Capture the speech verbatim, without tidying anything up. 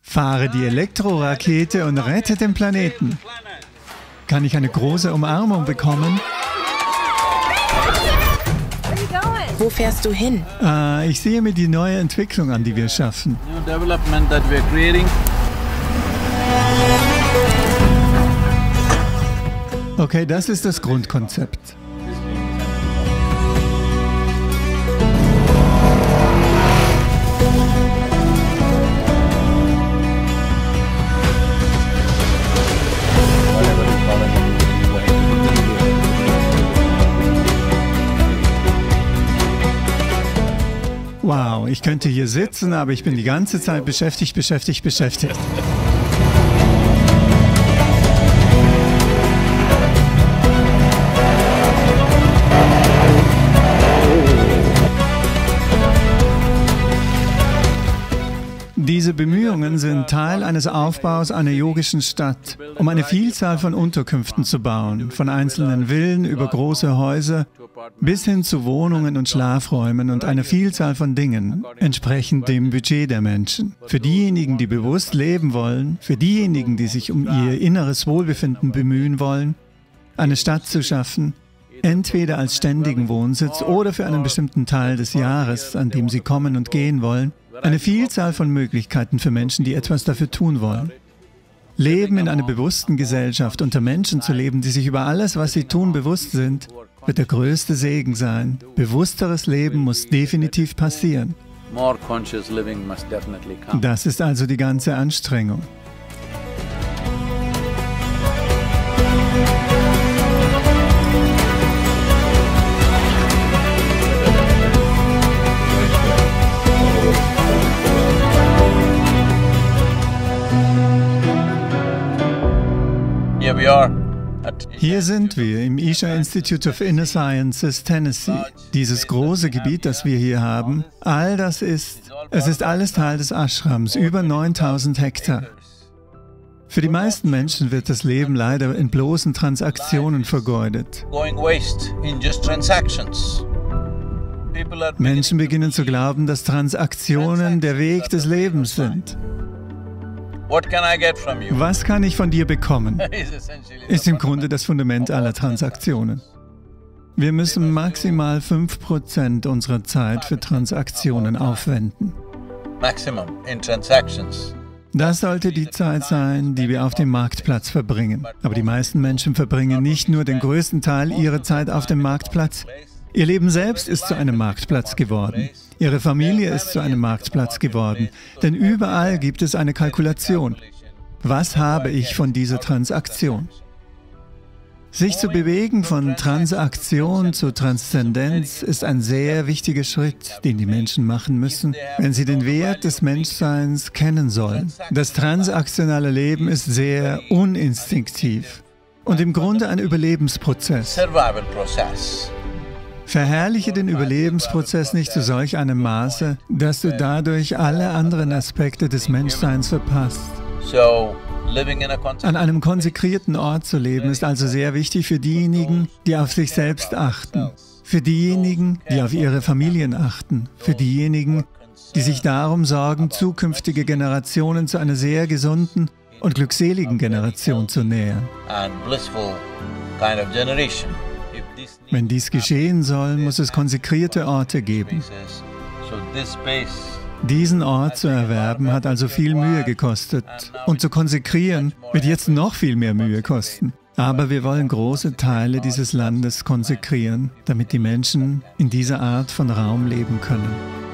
Fahre die Elektrorakete und rette den Planeten. Kann ich eine große Umarmung bekommen? Wo fährst du hin? Äh, ich sehe mir die neue Entwicklung an, die wir schaffen. Okay, das ist das Grundkonzept. Wow, ich könnte hier sitzen, aber ich bin die ganze Zeit beschäftigt, beschäftigt, beschäftigt. Diese Bemühungen sind Teil eines Aufbaus einer yogischen Stadt, um eine Vielzahl von Unterkünften zu bauen, von einzelnen Villen über große Häuser bis hin zu Wohnungen und Schlafräumen und einer Vielzahl von Dingen, entsprechend dem Budget der Menschen. Für diejenigen, die bewusst leben wollen, für diejenigen, die sich um ihr inneres Wohlbefinden bemühen wollen, eine Stadt zu schaffen, entweder als ständigen Wohnsitz oder für einen bestimmten Teil des Jahres, an dem sie kommen und gehen wollen, eine Vielzahl von Möglichkeiten für Menschen, die etwas dafür tun wollen. Leben in einer bewussten Gesellschaft, unter Menschen zu leben, die sich über alles, was sie tun, bewusst sind, wird der größte Segen sein. Bewussteres Leben muss definitiv passieren. Das ist also die ganze Anstrengung. Hier sind wir im Isha Institute of Inner Sciences, Tennessee. Dieses große Gebiet, das wir hier haben, all das ist, es ist alles Teil des Ashrams, über neuntausend Hektar. Für die meisten Menschen wird das Leben leider in bloßen Transaktionen vergeudet. Menschen beginnen zu glauben, dass Transaktionen der Weg des Lebens sind. Was kann ich von dir bekommen? Ist im Grunde das Fundament aller Transaktionen. Wir müssen maximal fünf Prozent unserer Zeit für Transaktionen aufwenden. Das sollte die Zeit sein, die wir auf dem Marktplatz verbringen. Aber die meisten Menschen verbringen nicht nur den größten Teil ihrer Zeit auf dem Marktplatz. Ihr Leben selbst ist zu einem Marktplatz geworden. Ihre Familie ist zu einem Marktplatz geworden. Denn überall gibt es eine Kalkulation. Was habe ich von dieser Transaktion? Sich zu bewegen von Transaktion zu Transzendenz ist ein sehr wichtiger Schritt, den die Menschen machen müssen, wenn sie den Wert des Menschseins kennen sollen. Das transaktionale Leben ist sehr uninstinktiv und im Grunde ein Überlebensprozess. Verherrliche den Überlebensprozess nicht zu solch einem Maße, dass du dadurch alle anderen Aspekte des Menschseins verpasst. An einem konsekrierten Ort zu leben, ist also sehr wichtig für diejenigen, die auf sich selbst achten, für diejenigen, die auf ihre Familien achten, für diejenigen, die sich darum sorgen, zukünftige Generationen zu einer sehr gesunden und glückseligen Generation zu nähern. Wenn dies geschehen soll, muss es konsekrierte Orte geben. Diesen Ort zu erwerben, hat also viel Mühe gekostet. Und zu konsekrieren, wird jetzt noch viel mehr Mühe kosten. Aber wir wollen große Teile dieses Landes konsekrieren, damit die Menschen in dieser Art von Raum leben können.